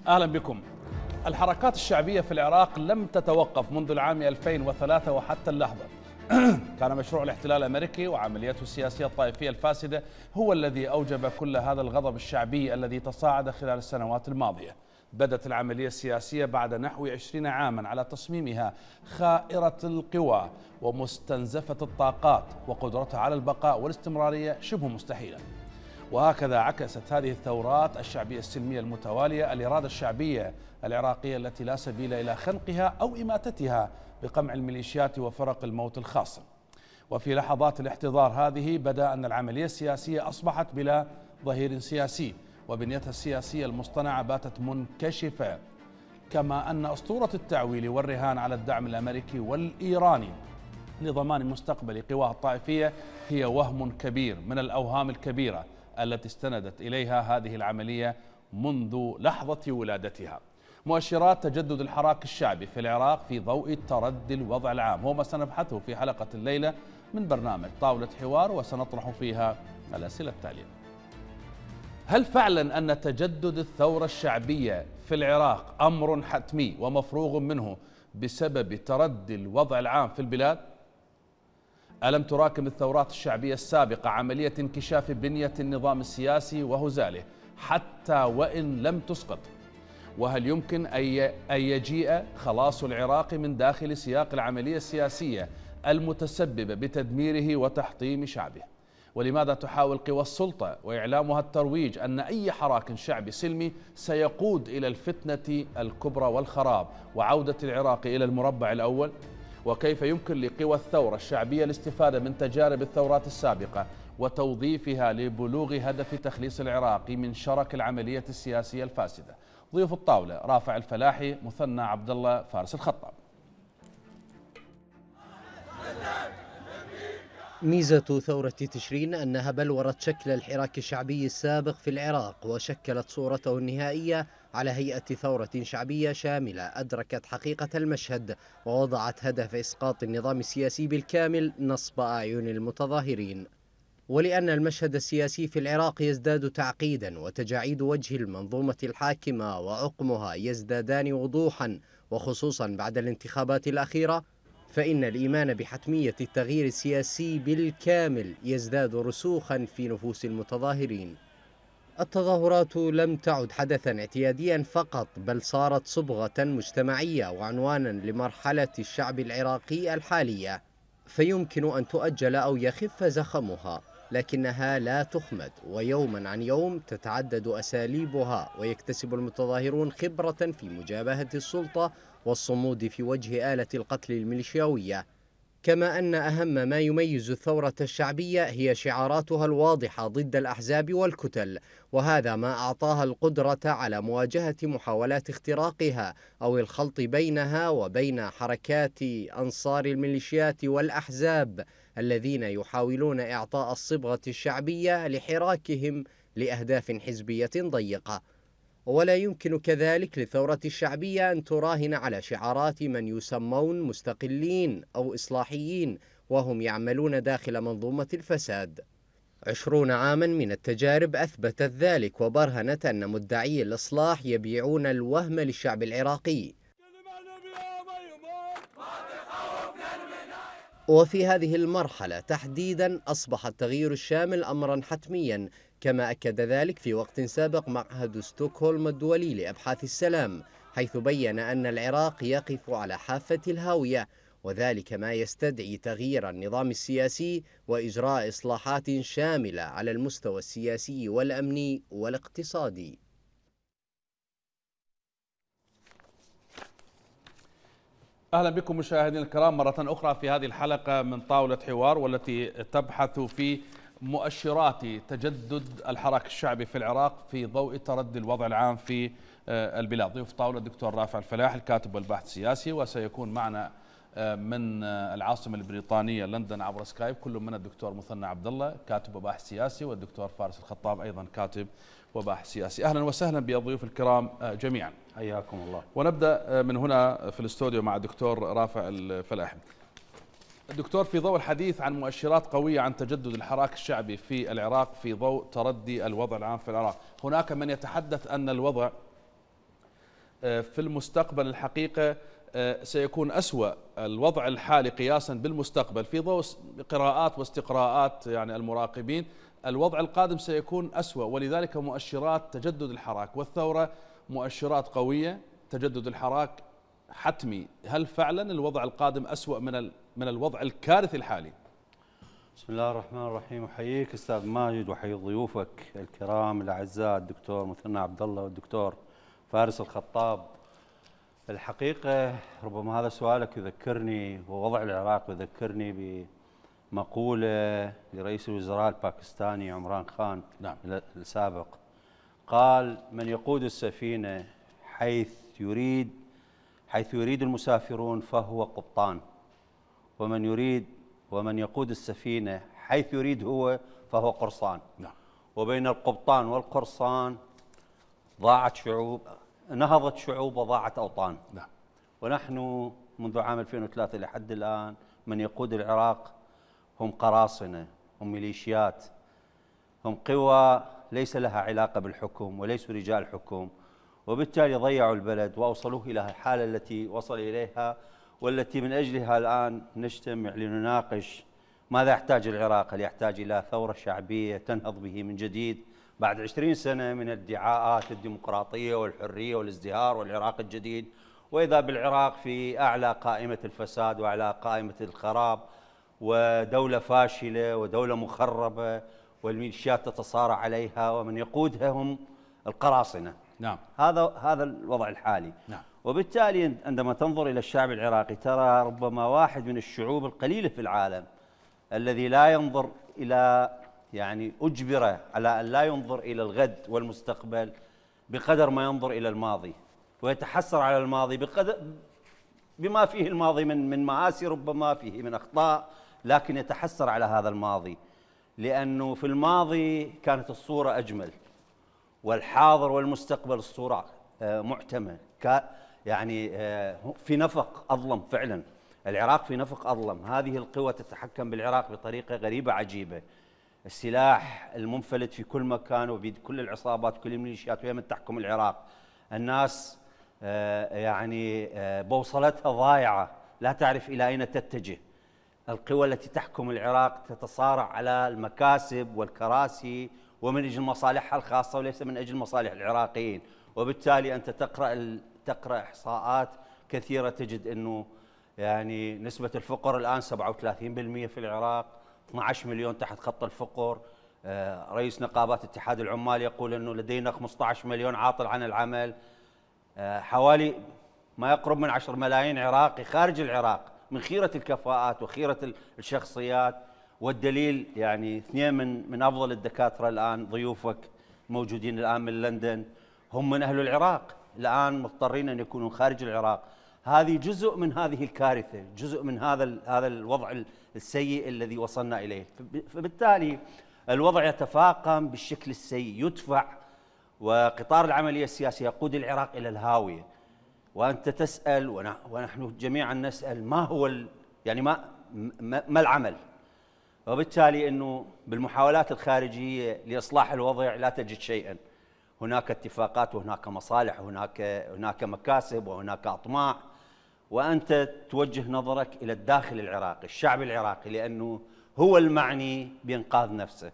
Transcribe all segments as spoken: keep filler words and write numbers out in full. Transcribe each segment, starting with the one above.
أهلا بكم. الحركات الشعبية في العراق لم تتوقف منذ العام ألفين وثلاثة وحتى اللحظة. كان مشروع الاحتلال الأمريكي وعملياته السياسية الطائفية الفاسدة هو الذي أوجب كل هذا الغضب الشعبي الذي تصاعد خلال السنوات الماضية. بدت العملية السياسية بعد نحو عشرين عاما على تصميمها خائرة القوى ومستنزفة الطاقات، وقدرتها على البقاء والاستمرارية شبه مستحيلة. وهكذا عكست هذه الثورات الشعبية السلمية المتوالية الإرادة الشعبية العراقية التي لا سبيل إلى خنقها أو إماتتها بقمع الميليشيات وفرق الموت الخاصة. وفي لحظات الاحتضار هذه بدأ أن العملية السياسية أصبحت بلا ظهير سياسي، وبنيتها السياسية المصطنعة باتت منكشفة، كما أن أسطورة التعويل والرهان على الدعم الأمريكي والإيراني لضمان مستقبل قواها الطائفية هي وهم كبير من الأوهام الكبيرة التي استندت إليها هذه العملية منذ لحظة ولادتها. مؤشرات تجدد الحراك الشعبي في العراق في ضوء تردي الوضع العام هو ما سنبحثه في حلقة الليلة من برنامج طاولة حوار، وسنطرح فيها الأسئلة التالية: هل فعلا أن تجدد الثورة الشعبية في العراق أمر حتمي ومفروغ منه بسبب تردي الوضع العام في البلاد؟ ألم تراكم الثورات الشعبية السابقة عملية انكشاف بنية النظام السياسي وهزاله حتى وإن لم تسقط؟ وهل يمكن أن يجيء خلاص العراق من داخل سياق العملية السياسية المتسببة بتدميره وتحطيم شعبه؟ ولماذا تحاول قوى السلطة وإعلامها الترويج أن أي حراك شعبي سلمي سيقود إلى الفتنة الكبرى والخراب وعودة العراق إلى المربع الأول؟ وكيف يمكن لقوى الثورة الشعبية الاستفادة من تجارب الثورات السابقة وتوظيفها لبلوغ هدف تخليص العراق من شرك العملية السياسية الفاسدة؟ ضيوف الطاولة: رافع الفلاحي، مثنى عبد الله، فارس الخطاب. ميزة ثورة تشرين أنها بلورت شكل الحراك الشعبي السابق في العراق، وشكلت صورته النهائية على هيئة ثورة شعبية شاملة أدركت حقيقة المشهد ووضعت هدف إسقاط النظام السياسي بالكامل نصب أعين المتظاهرين. ولأن المشهد السياسي في العراق يزداد تعقيدا وتجاعيد وجه المنظومة الحاكمة وعقمها يزدادان وضوحا، وخصوصا بعد الانتخابات الأخيرة، فإن الإيمان بحتمية التغيير السياسي بالكامل يزداد رسوخا في نفوس المتظاهرين. التظاهرات لم تعد حدثا اعتياديا فقط، بل صارت صبغة مجتمعية وعنوانا لمرحلة الشعب العراقي الحالية، فيمكن أن تؤجل أو يخف زخمها، لكنها لا تخمد، ويوما عن يوم تتعدد أساليبها ويكتسب المتظاهرون خبرة في مجابهة السلطة والصمود في وجه آلة القتل الميليشياوية. كما أن أهم ما يميز الثورة الشعبية هي شعاراتها الواضحة ضد الأحزاب والكتل، وهذا ما أعطاها القدرة على مواجهة محاولات اختراقها أو الخلط بينها وبين حركات أنصار الميليشيات والأحزاب الذين يحاولون إعطاء الصبغة الشعبية لحراكهم لأهداف حزبية ضيقة. ولا يمكن كذلك للثورة الشعبية أن تراهن على شعارات من يسمون مستقلين أو إصلاحيين وهم يعملون داخل منظومة الفساد. عشرون عاما من التجارب أثبتت ذلك وبرهنت أن مدعي الإصلاح يبيعون الوهم للشعب العراقي. وفي هذه المرحلة تحديدا أصبح التغيير الشامل أمرا حتميا، كما أكد ذلك في وقت سابق معهد ستوكهولم الدولي لأبحاث السلام، حيث بيّن أن العراق يقف على حافة الهاوية، وذلك ما يستدعي تغيير النظام السياسي وإجراء إصلاحات شاملة على المستوى السياسي والأمني والاقتصادي. أهلا بكم مشاهدينا الكرام مرة أخرى في هذه الحلقة من طاولة حوار، والتي تبحث في مؤشرات تجدد الحراك الشعبي في العراق في ضوء تردي الوضع العام في البلاد. ضيوف طاولة الدكتور رافع الفلاحي الكاتب والباحث السياسي، وسيكون معنا من العاصمة البريطانية لندن عبر سكايب كل من الدكتور مثنى عبد الله كاتب وباحث سياسي، والدكتور فارس الخطاب أيضا كاتب وباحث سياسي. أهلا وسهلا بالضيوف الكرام جميعا، حياكم الله. ونبدأ من هنا في الاستوديو مع الدكتور رافع الفلاحي. الدكتور، في ضوء الحديث عن مؤشرات قوية عن تجدد الحراك الشعبي في العراق في ضوء تردي الوضع العام في العراق، هناك من يتحدث أن الوضع في المستقبل الحقيقة سيكون أسوأ الوضع الحالي قياسا بالمستقبل في ضوء قراءات واستقراءات يعني المراقبين. الوضع القادم سيكون أسوأ، ولذلك مؤشرات تجدد الحراك والثورة مؤشرات قوية. تجدد الحراك حتمي. هل فعلا الوضع القادم أسوأ من من الوضع الكارثي الحالي؟ بسم الله الرحمن الرحيم. احييك استاذ ماجد واحيي ضيوفك الكرام الاعزاء الدكتور مثنى عبد الله والدكتور فارس الخطاب. الحقيقه ربما هذا سؤالك يذكرني ووضع العراق يذكرني بمقوله لرئيس الوزراء الباكستاني عمران خان نعم. السابق، قال: من يقود السفينه حيث يريد حيث يريد المسافرون فهو قبطان، ومن يريد ومن يقود السفينة حيث يريد هو فهو قرصان. نعم. وبين القبطان والقرصان ضاعت شعوب، نهضت شعوب وضاعت أوطان. نعم. ونحن منذ عام ألفين وثلاثة لحد الآن من يقود العراق هم قراصنة، هم ميليشيات، هم قوى ليس لها علاقة بالحكم وليسوا رجال حكم، وبالتالي ضيعوا البلد وأوصلوه إلى الحالة التي وصل إليها، والتي من أجلها الآن نجتمع لنناقش ماذا يحتاج العراق. هل يحتاج إلى ثورة شعبية تنهض به من جديد بعد عشرين سنة من ادعاءات الديمقراطية والحرية والازدهار والعراق الجديد، وإذا بالعراق في أعلى قائمة الفساد وأعلى قائمة الخراب، ودولة فاشلة ودولة مخربة والميليشيات تتصارع عليها ومن يقودها هم القراصنة. نعم. هذا هذا الوضع الحالي. نعم. وبالتالي عندما تنظر إلى الشعب العراقي ترى ربما واحد من الشعوب القليلة في العالم الذي لا ينظر إلى، يعني أجبر على أن لا ينظر إلى الغد والمستقبل بقدر ما ينظر إلى الماضي، ويتحسر على الماضي بقدر بما فيه الماضي من من مآسي ربما فيه من أخطاء، لكن يتحسر على هذا الماضي لأنه في الماضي كانت الصورة أجمل، والحاضر والمستقبل الصورة معتمة، يعني في نفق أظلم. فعلا العراق في نفق أظلم. هذه القوى تتحكم بالعراق بطريقة غريبة عجيبة. السلاح المنفلت في كل مكان وبيد كل العصابات وكل الميليشيات وهي من تحكم العراق. الناس يعني بوصلتها ضايعة لا تعرف إلى أين تتجه. القوى التي تحكم العراق تتصارع على المكاسب والكراسي ومن أجل مصالحها الخاصة وليس من أجل مصالح العراقيين. وبالتالي أنت تقرأ تقرأ إحصاءات كثيرة تجد أنه يعني نسبة الفقر الآن سبعة وثلاثين بالمئة في العراق، اثني عشر مليون تحت خط الفقر. رئيس نقابات اتحاد العمال يقول أنه لدينا خمسة عشر مليون عاطل عن العمل. حوالي ما يقرب من عشرة ملايين عراقي خارج العراق من خيرة الكفاءات وخيرة الشخصيات. والدليل يعني اثنين من من أفضل الدكاترة الآن ضيوفك موجودين الآن من لندن هم من أهل العراق، الآن مضطرين أن يكونوا خارج العراق. هذه جزء من هذه الكارثة، جزء من هذا هذا الوضع السيء الذي وصلنا إليه. فبالتالي الوضع يتفاقم بالشكل السيء، يدفع وقطار العملية السياسية يقود العراق إلى الهاوية. وأنت تسأل ونحن جميعا نسأل ما هو يعني ما ما العمل؟ وبالتالي أنه بالمحاولات الخارجية لإصلاح الوضع لا تجد شيئا. هناك اتفاقات وهناك مصالح وهناك هناك مكاسب وهناك أطماع، وأنت توجه نظرك إلى الداخل العراقي، الشعب العراقي، لأنه هو المعني بإنقاذ نفسه.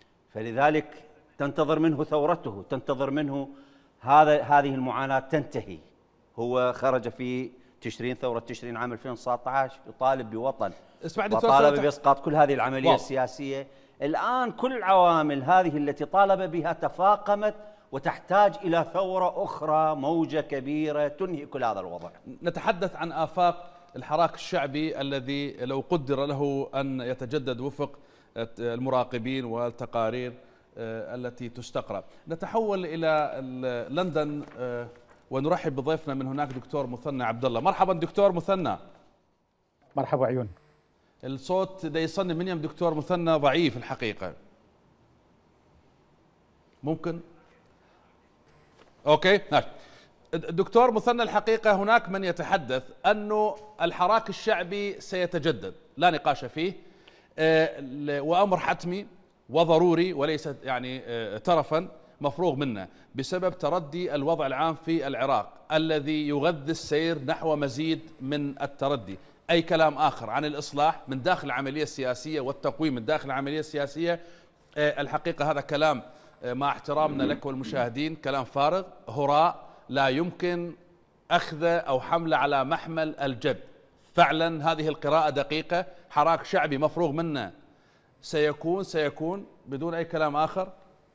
فلذلك تنتظر منه ثورته، تنتظر منه هذا هذه المعاناة تنتهي. هو خرج في تشرين، ثورة تشرين عام ألفين وتسعة عشر، يطالب بوطن وطالب بإسقاط كل هذه العملية واو. السياسية. الآن كل العوامل هذه التي طالب بها تفاقمت وتحتاج إلى ثورة أخرى، موجة كبيرة تنهي كل هذا الوضع. نتحدث عن آفاق الحراك الشعبي الذي لو قدر له أن يتجدد وفق المراقبين والتقارير التي تستقرأ. نتحول إلى لندن ونرحب بضيفنا من هناك دكتور مثنى عبد الله. مرحبا دكتور مثنى. مرحبا عيون. الصوت دا يصني من يم دكتور مثنى ضعيف الحقيقة. ممكن؟ اوكي ماشي. الدكتور مثنى، الحقيقة هناك من يتحدث أنه الحراك الشعبي سيتجدد لا نقاش فيه، وأمر حتمي وضروري وليس يعني ترفا، مفروغ منه بسبب تردي الوضع العام في العراق الذي يغذي السير نحو مزيد من التردي. أي كلام آخر عن الإصلاح من داخل العملية السياسية والتقويم من داخل العملية السياسية، الحقيقة هذا كلام مع احترامنا لك والمشاهدين كلام فارغ هراء لا يمكن أخذه أو حمله على محمل الجد. فعلا هذه القراءة دقيقة، حراك شعبي مفروغ منه سيكون سيكون بدون أي كلام آخر.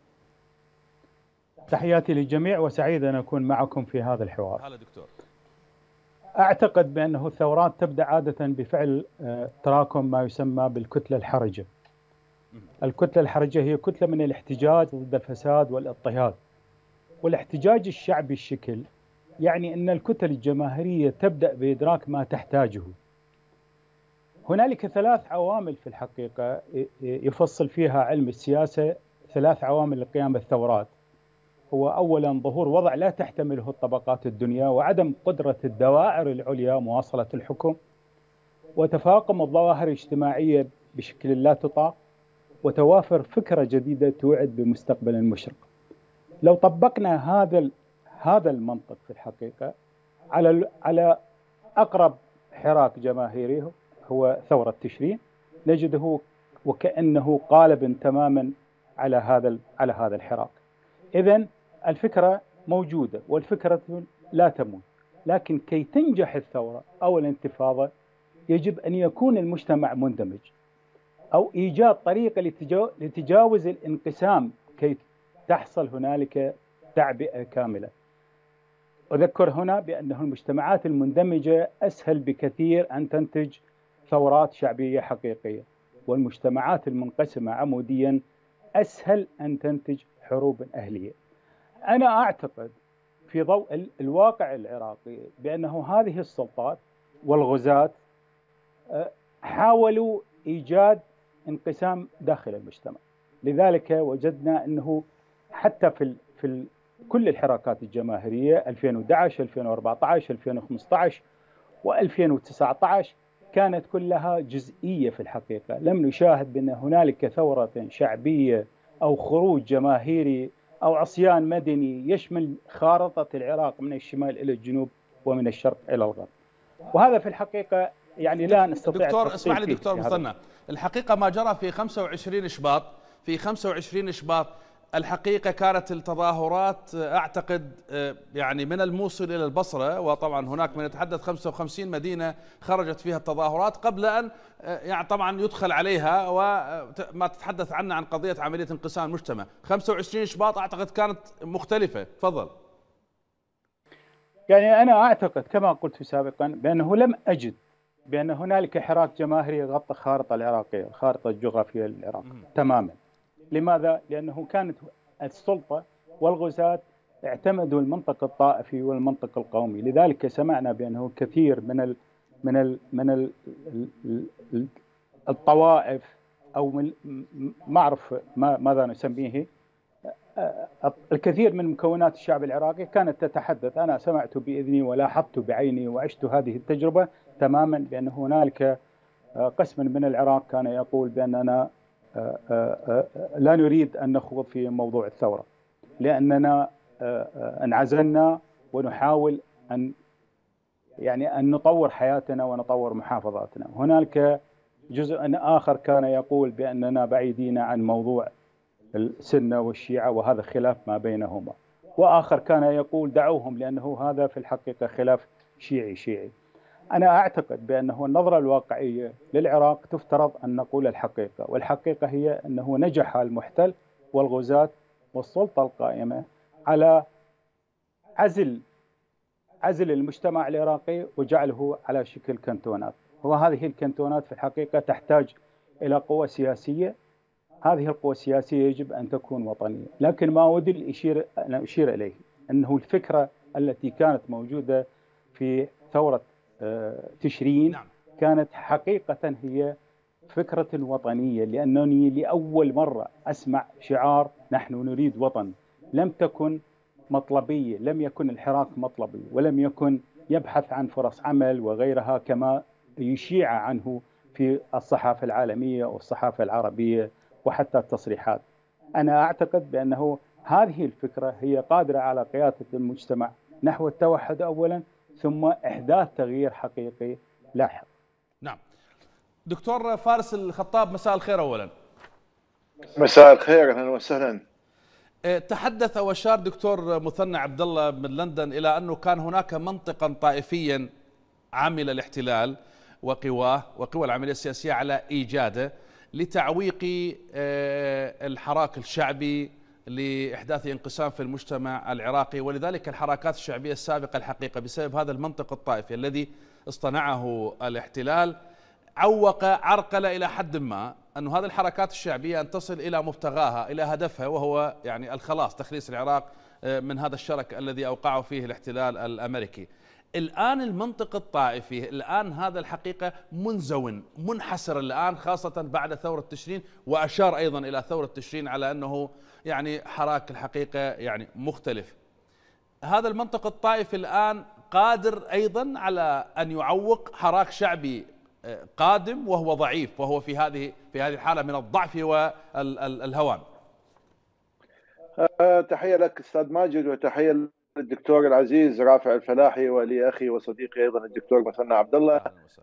تحياتي للجميع وسعيد أن أكون معكم في هذا الحوار. هلا دكتور. أعتقد بأنه الثورات تبدأ عادة بفعل تراكم ما يسمى بالكتلة الحرجة. الكتلة الحرجة هي كتلة من الاحتجاج ضد الفساد والاضطهاد، والاحتجاج الشعبي الشكل يعني أن الكتل الجماهيرية تبدأ بإدراك ما تحتاجه. هنالك ثلاث عوامل في الحقيقة يفصل فيها علم السياسة، ثلاث عوامل لقيام الثورات. هو أولا ظهور وضع لا تحتمله الطبقات الدنيا، وعدم قدرة الدوائر العليا مواصلة الحكم، وتفاقم الظواهر الاجتماعية بشكل لا تطاق، وتوافر فكرة جديدة توعد بمستقبل مشرق. لو طبقنا هذا هذا المنطق في الحقيقة على على أقرب حراك جماهيري هو ثورة تشرين، نجده وكأنه قالب تماما على هذا على هذا الحراك. إذن الفكرة موجودة والفكرة لا تموت، لكن كي تنجح الثورة أو الانتفاضة يجب أن يكون المجتمع مندمج، أو إيجاد طريقة لتجاوز الانقسام كي تحصل هنالك تعبئة كاملة. أذكر هنا بأنه المجتمعات المندمجة أسهل بكثير أن تنتج ثورات شعبية حقيقية، والمجتمعات المنقسمة عموديا أسهل أن تنتج حروب أهلية. أنا أعتقد في ضوء الواقع العراقي بأنه هذه السلطات والغزاة حاولوا إيجاد انقسام داخل المجتمع، لذلك وجدنا أنه حتى في في كل الحركات الجماهيرية ألفين وأحد عشر ألفين وأربعة عشر ألفين وخمسة عشر وألفين وتسعة عشر كانت كلها جزئية في الحقيقة. لم نشاهد بأن هنالك ثورة شعبية أو خروج جماهيري أو عصيان مدني يشمل خارطة العراق من الشمال إلى الجنوب ومن الشرق إلى الغرب، وهذا في الحقيقة يعني لا نستطيع. دكتور اسمع لي دكتور مثنى، الحقيقة ما جرى في خمسة وعشرين شباط في خمسة وعشرين شباط الحقيقة كانت التظاهرات أعتقد يعني من الموصل إلى البصرة، وطبعا هناك من يتحدث خمسة وخمسين مدينة خرجت فيها التظاهرات قبل أن يعني طبعا يدخل عليها وما تتحدث عنه عن قضية عملية انقسام المجتمع. خمسة وعشرين شباط أعتقد كانت مختلفة. تفضل. يعني أنا أعتقد كما قلت سابقا بأنه لم أجد بأن هنالك حراك جماهيري يغطي الخارطة العراقية، الخارطة الجغرافية للعراق تماما. لماذا؟ لأنه كانت السلطة والغزاة اعتمدوا المنطق الطائفي والمنطق القومي، لذلك سمعنا بأنه كثير من ال من ال من ال ال الطوائف أو من ما أعرف ماذا نسميه، الكثير من مكونات الشعب العراقي كانت تتحدث. أنا سمعت بإذني ولاحظت بعيني وعشت هذه التجربة تماما، بأن هنالك قسم من العراق كان يقول بأننا لا نريد أن نخوض في موضوع الثورة لأننا انعزلنا ونحاول أن يعني أن نطور حياتنا ونطور محافظاتنا. هنالك جزء آخر كان يقول بأننا بعيدين عن موضوع السنة والشيعة وهذا خلاف ما بينهما، وآخر كان يقول دعوهم لأنه هذا في الحقيقة خلاف شيعي شيعي. أنا أعتقد بأنه النظرة الواقعية للعراق تفترض أن نقول الحقيقة، والحقيقة هي أنه نجح المحتل والغزاة والسلطة القائمة على عزل عزل المجتمع العراقي وجعله على شكل كنتونات، وهذه الكنتونات في الحقيقة تحتاج إلى قوة سياسية. هذه القوة السياسية يجب أن تكون وطنية، لكن ما أود أشير أن أشير إليه أنه الفكرة التي كانت موجودة في ثورة تشرين كانت حقيقة هي فكرة وطنية، لأنني لأول مرة أسمع شعار نحن نريد وطن. لم تكن مطلبية، لم يكن الحراك مطلبي، ولم يكن يبحث عن فرص عمل وغيرها كما يشيع عنه في الصحافة العالمية والصحافة العربية وحتى التصريحات. أنا أعتقد بأنه هذه الفكرة هي قادرة على قيادة المجتمع نحو التوحد أولا، ثم إحداث تغيير حقيقي لاحق. نعم. دكتور فارس الخطاب، مساء الخير أولا. مساء الخير، أهلا وسهلا. تحدث وأشار دكتور مثنى عبد الله من لندن إلى أنه كان هناك منطقا طائفيا عمل الاحتلال وقواه وقوى العملية السياسية على إيجاده لتعويق الحراك الشعبي لإحداث انقسام في المجتمع العراقي، ولذلك الحركات الشعبية السابقة الحقيقة بسبب هذا المنطق الطائفي الذي اصطنعه الاحتلال عوق عرقل إلى حد ما أن هذه الحركات الشعبية أن تصل إلى مبتغاها، إلى هدفها، وهو يعني الخلاص، تخليص العراق من هذا الشرك الذي أوقعه فيه الاحتلال الأمريكي. الآن المنطق الطائفي الآن هذا الحقيقة منزون منحسر الآن، خاصة بعد ثورة تشرين، وأشار أيضا إلى ثورة تشرين على أنه يعني حراك الحقيقة يعني مختلف. هذا المنطق الطائفي الآن قادر أيضا على أن يعوق حراك شعبي قادم وهو ضعيف، وهو في هذه في هذه الحالة من الضعف والهوان. تحية لك أستاذ ماجد، وتحية للدكتور العزيز رافع الفلاحي ولأخي وصديقي أيضا الدكتور مثنى عبد الله.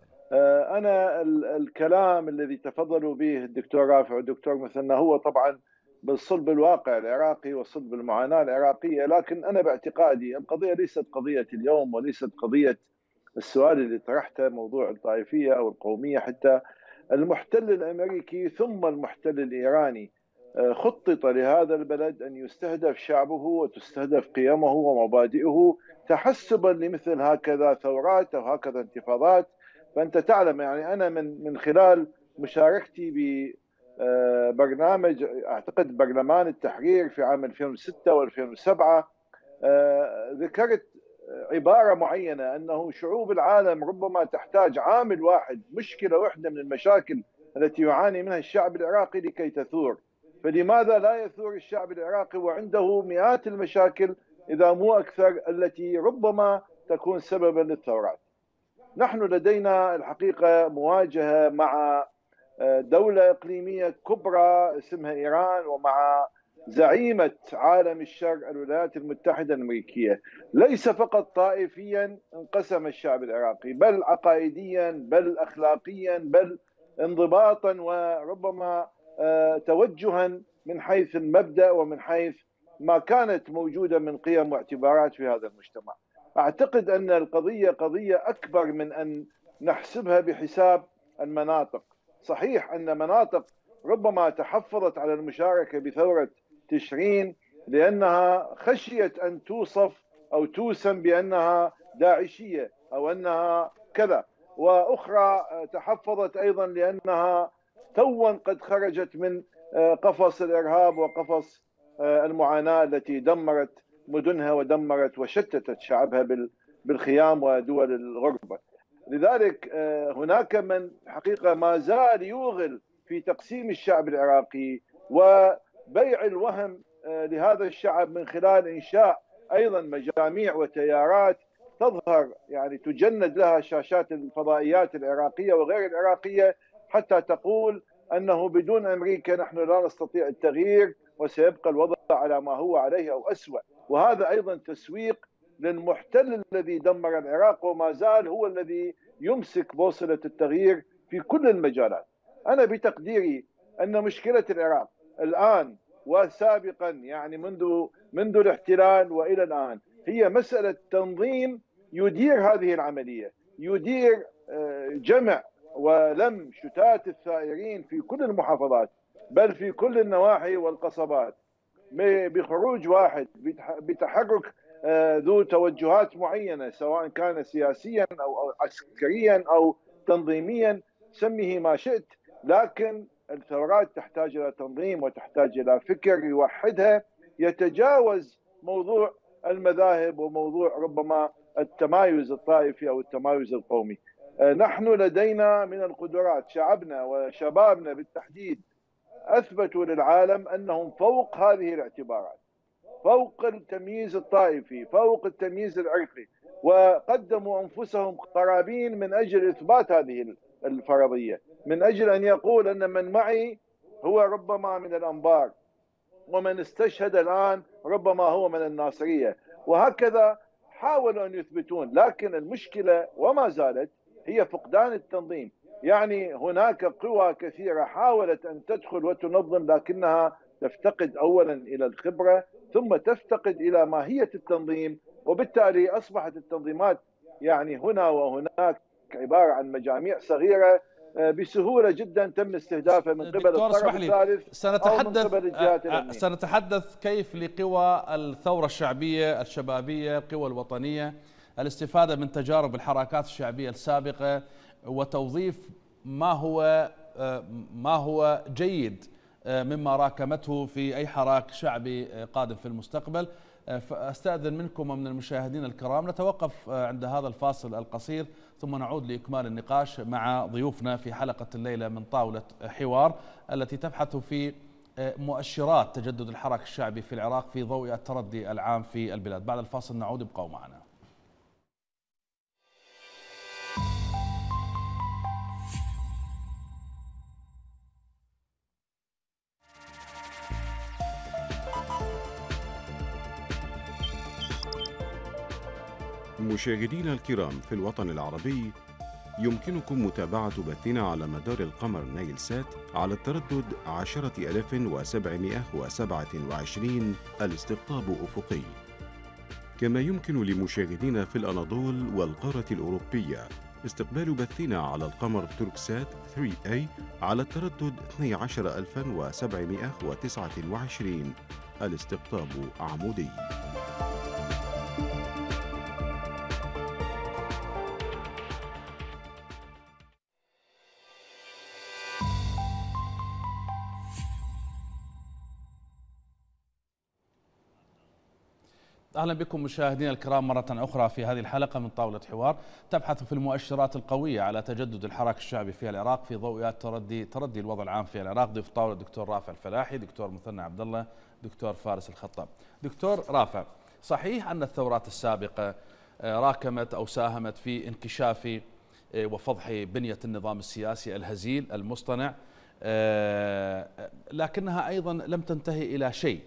أنا الكلام الذي تفضلوا به الدكتور رافع والدكتور مثنى هو طبعا بالصلب الواقع العراقي وصلب المعاناة العراقية، لكن أنا باعتقادي القضية ليست قضية اليوم وليست قضية السؤال اللي طرحته موضوع الطائفية أو القومية. حتى المحتل الأمريكي ثم المحتل الإيراني خطط لهذا البلد أن يستهدف شعبه وتستهدف قيمه ومبادئه تحسبا لمثل هكذا ثورات أو هكذا انتفاضات. فأنت تعلم يعني أنا من من خلال مشاركتي ببرنامج أعتقد برلمان التحرير في عام ألفين وستة وألفين وسبعة ذكرت عبارة معينة أنه شعوب العالم ربما تحتاج عامل واحد، مشكلة واحدة من المشاكل التي يعاني منها الشعب العراقي لكي تثور. فلماذا لا يثور الشعب العراقي وعنده مئات المشاكل إذا مو أكثر التي ربما تكون سببا للثورات؟ نحن لدينا الحقيقة مواجهة مع دولة إقليمية كبرى اسمها إيران، ومع زعيمة عالم الشرق الولايات المتحدة الأمريكية. ليس فقط طائفيا انقسم الشعب العراقي، بل عقائديا، بل أخلاقيا، بل انضباطا، وربما توجها من حيث المبدأ ومن حيث ما كانت موجودة من قيم واعتبارات في هذا المجتمع. أعتقد أن القضية قضية أكبر من أن نحسبها بحساب المناطق. صحيح أن مناطق ربما تحفظت على المشاركة بثورة تشرين لأنها خشيت أن توصف أو توسم بأنها داعشية أو أنها كذا، وأخرى تحفظت أيضا لأنها توا قد خرجت من قفص الإرهاب وقفص المعاناة التي دمرت مدنها ودمرت وشتتت شعبها بالخيام ودول الغربة. لذلك هناك من حقيقة ما زال يوغل في تقسيم الشعب العراقي وبيع الوهم لهذا الشعب من خلال إنشاء أيضا مجاميع وتيارات تظهر يعني تجند لها شاشات الفضائيات العراقية وغير العراقية حتى تقول أنه بدون أمريكا نحن لا نستطيع التغيير وسيبقى الوضع على ما هو عليه أو أسوأ. وهذا أيضا تسويق للمحتل الذي دمر العراق وما زال هو الذي يمسك بوصلة التغيير في كل المجالات. أنا بتقديري أن مشكلة العراق الآن وسابقا يعني منذ منذ الاحتلال وإلى الآن هي مسألة تنظيم يدير هذه العملية، يدير جمع ولم شتات الثائرين في كل المحافظات بل في كل النواحي والقصبات بخروج واحد بتحرك ذو توجهات معينة سواء كان سياسيا أو عسكريا أو تنظيميا، سميه ما شئت. لكن الثورات تحتاج إلى تنظيم وتحتاج إلى فكر يوحدها يتجاوز موضوع المذاهب وموضوع ربما التمايز الطائفي أو التمايز القومي. نحن لدينا من القدرات، شعبنا وشبابنا بالتحديد أثبتوا للعالم أنهم فوق هذه الاعتبارات، فوق التمييز الطائفي، فوق التمييز العرقي، وقدموا أنفسهم قرابين من أجل إثبات هذه الفرضية، من أجل أن يقول أن من معي هو ربما من الأنبار ومن استشهد الآن ربما هو من الناصرية، وهكذا حاولوا أن يثبتون. لكن المشكلة وما زالت هي فقدان التنظيم. يعني هناك قوى كثيرة حاولت أن تدخل وتنظم، لكنها تفتقد أولا إلى الخبرة، ثم تفتقد إلى ماهية التنظيم، وبالتالي أصبحت التنظيمات يعني هنا وهناك عبارة عن مجاميع صغيرة بسهولة جدا تم استهدافها من قبل الطرف الثالث سنتحدث أو من قبل الجهات الأمنية. سنتحدث كيف لقوى الثورة الشعبية الشبابية، القوى الوطنية، الاستفادة من تجارب الحركات الشعبية السابقة وتوظيف ما هو ما هو جيد مما راكمته في أي حراك شعبي قادم في المستقبل. فأستأذن منكم ومن المشاهدين الكرام نتوقف عند هذا الفاصل القصير، ثم نعود لإكمال النقاش مع ضيوفنا في حلقة الليلة من طاولة حوار التي تبحث في مؤشرات تجدد الحراك الشعبي في العراق في ضوء التردي العام في البلاد. بعد الفاصل نعود، ابقوا معنا. مشاهدينا الكرام في الوطن العربي، يمكنكم متابعة بثنا على مدار القمر نايل سات على التردد عشرة آلاف وسبعمائة وسبعة وعشرين الاستقطاب أفقي، كما يمكن لمشاهدينا في الأناضول والقارة الأوروبية استقبال بثنا على القمر توركسات ثري إيه على التردد اثني عشر ألفا وسبعمائة وتسعة وعشرين الاستقطاب عمودي. أهلا بكم مشاهدينا الكرام مرة أخرى في هذه الحلقة من طاولة حوار تبحث في المؤشرات القوية على تجدد الحراك الشعبي في العراق في ضوء تردي تردي الوضع العام في العراق. ضيف طاولة دكتور رافع الفلاحي، دكتور مثنى عبد الله، دكتور فارس الخطاب. دكتور رافع، صحيح أن الثورات السابقة راكمت أو ساهمت في انكشاف وفضح بنية النظام السياسي الهزيل المصطنع، لكنها أيضا لم تنتهي إلى شيء.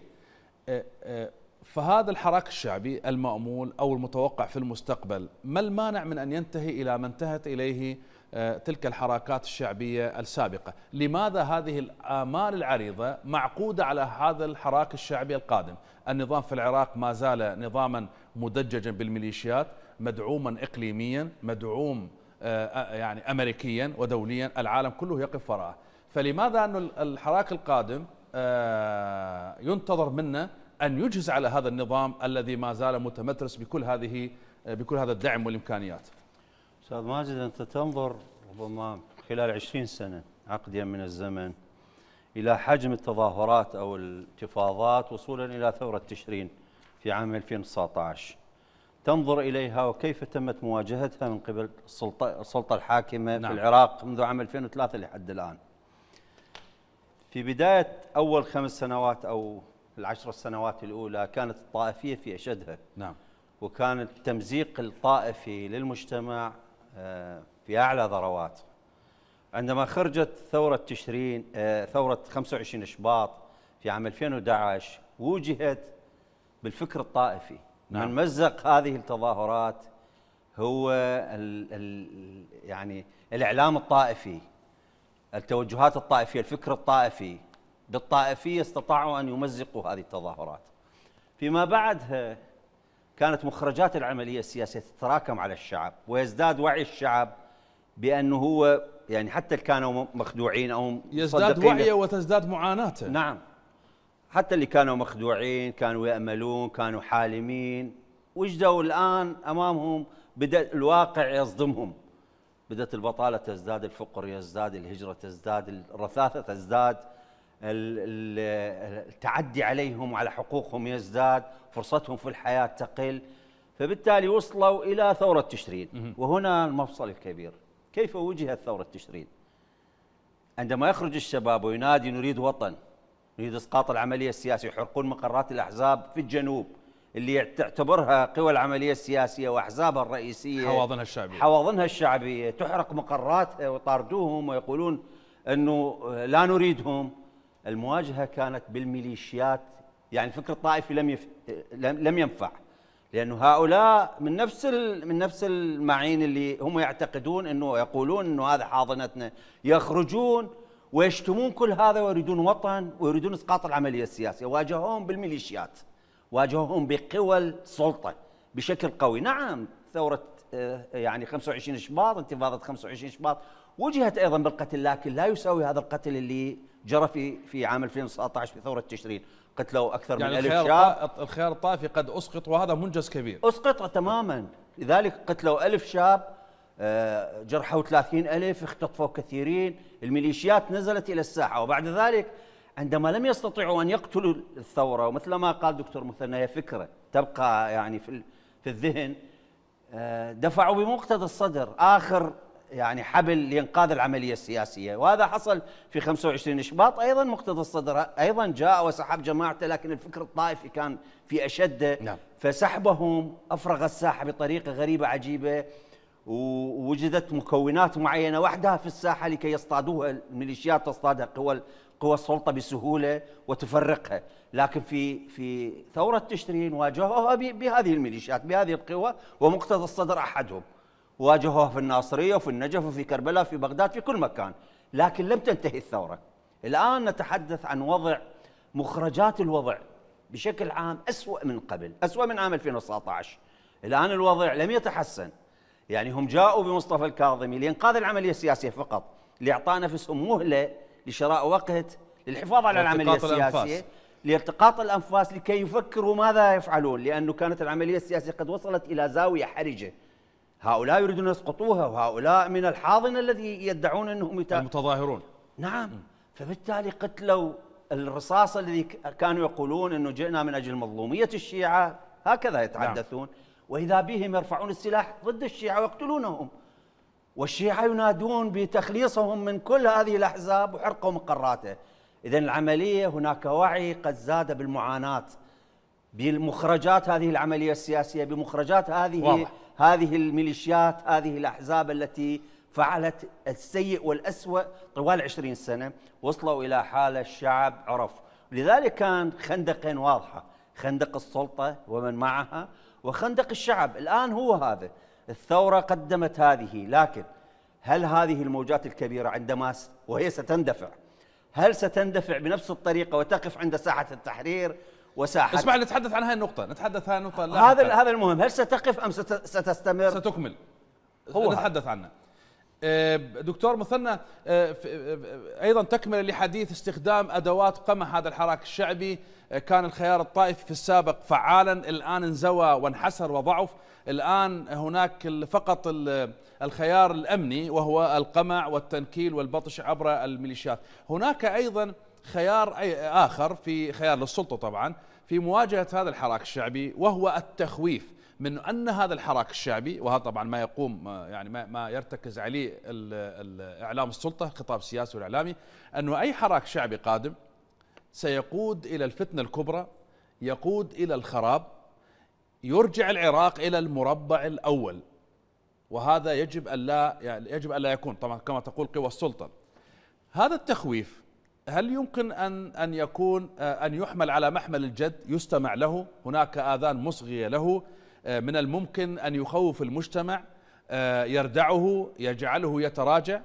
فهذا الحراك الشعبي المأمول أو المتوقع في المستقبل، ما المانع من أن ينتهي إلى ما انتهت إليه تلك الحركات الشعبية السابقة؟ لماذا هذه الآمال العريضة معقودة على هذا الحراك الشعبي القادم؟ النظام في العراق ما زال نظاما مدججا بالميليشيات، مدعوما إقليميا، مدعوم يعني أمريكيا ودوليا، العالم كله يقف وراءه. فلماذا أن الحراك القادم ينتظر منا أن يجهز على هذا النظام الذي ما زال متمترس بكل هذه بكل هذا الدعم والإمكانيات؟ أستاذ ماجد، أنت تنظر ربما خلال عشرين سنة عقديا من الزمن إلى حجم التظاهرات أو الانتفاضات وصولا إلى ثورة تشرين في عام ألفين وتسعة عشر، تنظر إليها وكيف تمت مواجهتها من قبل السلطة, السلطة الحاكمة نعم. في العراق منذ عام ألفين وثلاثة لحد الآن. في بداية أول خمس سنوات أو العشر السنوات الأولى كانت الطائفية في أشدها نعم، وكان التمزيق الطائفي للمجتمع في أعلى ذروات. عندما خرجت ثورة تشرين ثورة خمسة وعشرين إشباط في عام ألفين وأحد عشر وجهت بالفكر الطائفي. نعم. من مزق هذه التظاهرات هو ال ال يعني الإعلام الطائفي، التوجهات الطائفية، الفكر الطائفي. بالطائفية استطاعوا أن يمزقوا هذه التظاهرات. فيما بعدها كانت مخرجات العملية السياسية تتراكم على الشعب ويزداد وعي الشعب بأنه هو يعني حتى اللي كانوا مخدوعين أو يزداد وعيه وتزداد معاناته. نعم، حتى اللي كانوا مخدوعين كانوا يأملون، كانوا حالمين، وجدوا الآن أمامهم بدأ الواقع يصدمهم. بدأت البطالة تزداد، الفقر يزداد، الهجرة تزداد، الرثاثة تزداد، التعدي عليهم وعلى حقوقهم يزداد، فرصتهم في الحياة تقل. فبالتالي وصلوا إلى ثورة تشرين. وهنا المفصل الكبير، كيف وجهت ثورة تشرين؟ عندما يخرج الشباب وينادي نريد وطن، نريد إسقاط العملية السياسية، يحرقون مقرات الأحزاب في الجنوب اللي تعتبرها قوى العملية السياسية وأحزابها الرئيسية حواضنها الشعبية حواضنها الشعبية تحرق مقراتها ويطاردوهم ويقولون أنه لا نريدهم. المواجهة كانت بالميليشيات، يعني الفكر الطائفي لم يف... لم ينفع، لأنه هؤلاء من نفس ال... من نفس المعين اللي هم يعتقدون أنه يقولون أنه هذا حاضنتنا، يخرجون ويشتمون كل هذا ويريدون وطن ويريدون إسقاط العملية السياسية. واجهوهم بالميليشيات، واجهوهم بقوى السلطة بشكل قوي. نعم ثورة يعني خمسة وعشرين شباط، انتفاضة خمسة وعشرين شباط وجهت أيضا بالقتل، لكن لا يساوي هذا القتل اللي جرى في في عام ألفين وتسعة عشر في ثورة تشرين. قتلوا أكثر يعني من ألف شاب. الخيار الطائفي قد أسقط، وهذا منجز كبير. أسقط تماما، لذلك قتلوا ألف شاب، جرحوا ثلاثين ألف، اختطفوا كثيرين. الميليشيات نزلت إلى الساحة، وبعد ذلك عندما لم يستطيعوا أن يقتلوا الثورة، ومثل ما قال دكتور مثنى هي فكرة تبقى يعني في في الذهن، دفعوا بمقتضى الصدر آخر يعني حبل لإنقاذ العملية السياسية، وهذا حصل في خمسة وعشرين شباط. أيضا مقتضى الصدر أيضا جاء وسحب جماعته، لكن الفكر الطائفي كان في أشده. نعم. فسحبهم أفرغ الساحة بطريقة غريبة عجيبة، ووجدت مكونات معينة وحدها في الساحة لكي يصطادوها الميليشيات، تصطادها قوى قوى السلطة بسهولة وتفرقها. لكن في في ثورة تشرين واجهوها بهذه الميليشيات، بهذه القوى، ومقتضى الصدر أحدهم. واجهوها في الناصرية وفي النجف وفي كربلاء في بغداد في كل مكان، لكن لم تنتهي الثورة. الآن نتحدث عن وضع، مخرجات الوضع بشكل عام أسوأ من قبل، أسوأ من عام ألفين وتسعة عشر. الآن الوضع لم يتحسن. يعني هم جاءوا بمصطفى الكاظمي لإنقاذ العملية السياسية فقط، لإعطاء نفسهم مهلة لشراء وقت للحفاظ على العملية السياسية، لالتقاط الأنفاس، لكي يفكروا ماذا يفعلون، لأنه كانت العملية السياسية قد وصلت إلى زاوية حرجة. هؤلاء يريدون يسقطوها، وهؤلاء من الحاضنة الذي يدعون أنهم يتا... المتظاهرون. نعم. فبالتالي قتلوا الرصاص الذي كانوا يقولون أنه جئنا من أجل مظلومية الشيعة، هكذا يتحدثون. نعم. وإذا بهم يرفعون السلاح ضد الشيعة ويقتلونهم، والشيعة ينادون بتخليصهم من كل هذه الأحزاب وحرقوا مقراته. إذن العملية هناك وعي قد زاد بالمعاناة، بمخرجات هذه العملية السياسية، بمخرجات هذه واضح. هذه الميليشيات، هذه الأحزاب التي فعلت السيء والأسوأ طوال عشرين سنة، وصلوا إلى حالة الشعب عرف. لذلك كان خندقين واضحة، خندق السلطة ومن معها، وخندق الشعب. الآن هو هذا. الثورة قدمت هذه، لكن هل هذه الموجات الكبيرة عندما وهي ستندفع، هل ستندفع بنفس الطريقة وتقف عند ساحة التحرير وساحة؟ اسمع، نتحدث عن هذه النقطة، نتحدث عن النقطة. هذا هذا المهم. هل ستقف أم ستستمر؟ ستكمل. هو نتحدث عنها. دكتور مثنى، أيضا تكمل لحديث استخدام أدوات قمع هذا الحراك الشعبي. كان الخيار الطائفي في السابق فعالا، الآن انزوى وانحسر وضعف. الآن هناك فقط الخيار الأمني، وهو القمع والتنكيل والبطش عبر الميليشيات. هناك أيضا خيار آخر، في خيار للسلطة طبعا، في مواجهة هذا الحراك الشعبي، وهو التخويف من أن هذا الحراك الشعبي، وهذا طبعا ما يقوم يعني ما, ما يرتكز عليه الإعلام السلطة، الخطاب السياسي والإعلامي، أنه أي حراك شعبي قادم سيقود إلى الفتنة الكبرى، يقود إلى الخراب، يرجع العراق إلى المربع الأول. وهذا يجب أن لا يعني يجب أن لا يكون، طبعا كما تقول قوى السلطة. هذا التخويف هل يمكن أن أن يكون أن يحمل على محمل الجد، يستمع له، هناك آذان مصغية له، من الممكن أن يخوف المجتمع، يردعه، يجعله يتراجع؟